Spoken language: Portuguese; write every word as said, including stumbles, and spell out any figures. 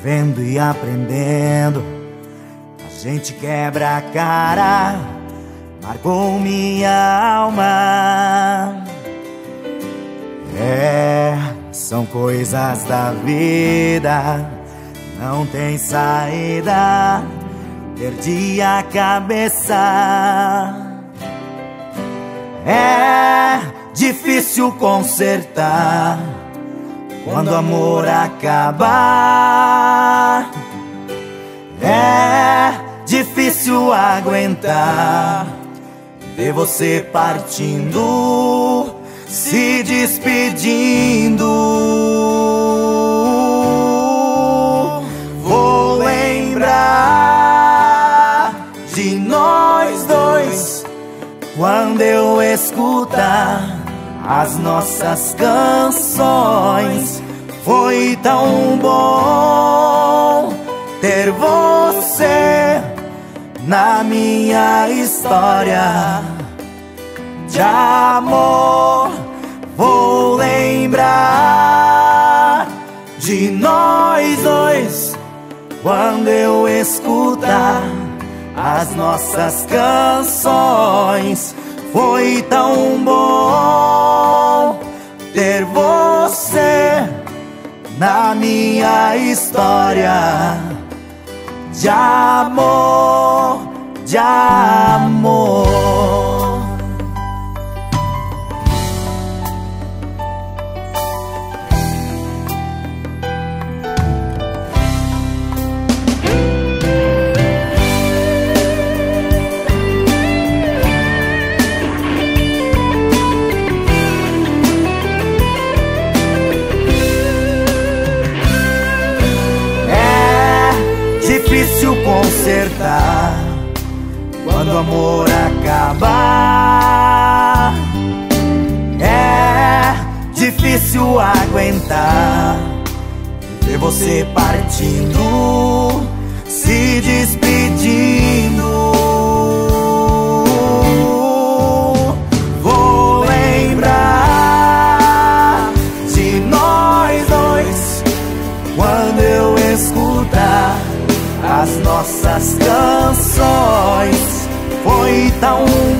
vivendo e aprendendo, a gente quebra a cara, marcou minha alma. É, são coisas da vida, não tem saída, perdi a cabeça. É difícil consertar quando o amor acaba. É difícil aguentar ver você partindo, se despedindo. Vou lembrar de nós dois quando eu escutar as nossas canções. Foi tão bom ter você na minha história de amor. Vou lembrar de nós dois quando eu escutar as nossas canções. Foi tão bom ter você na minha história de amor, de amor. Difícil consertar quando o amor acaba. É difícil aguentar ver você partindo, se despedindo. Vou lembrar de nós dois quando eu escutar as nossas canções. Foi tão